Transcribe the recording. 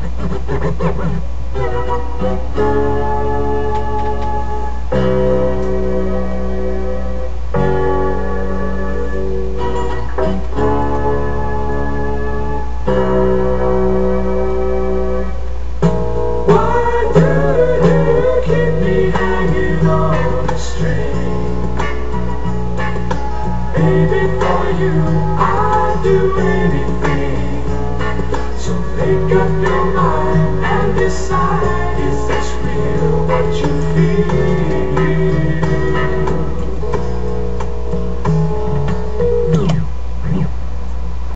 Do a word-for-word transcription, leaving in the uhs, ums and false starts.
Baby, for you I'd do anything. So make up your mind and decide, is this real what you